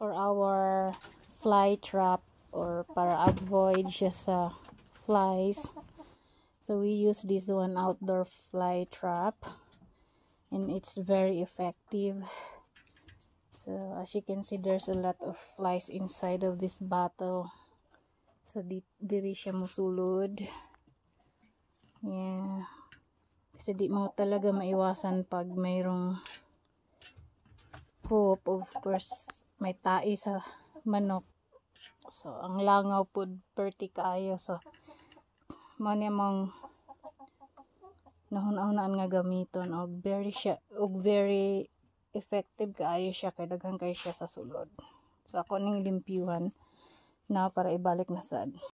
for our fly trap or para avoid siya sa flies. So we use this one, outdoor fly trap, and it's very effective. So as you can see, there's a lot of flies inside of this bottle. So diri siya musulod. Yeah. Kasi di mo talaga maiwasan pag mayroong coop. Of course, may tai sa manok. So ang langaw po perti kaayo. So mo ni mong nahuna-hunaan nga gamiton, og very effective kaayo siya kay daghan kay siya sa sulod. So ako ning limpyuhan na para ibalik na sad.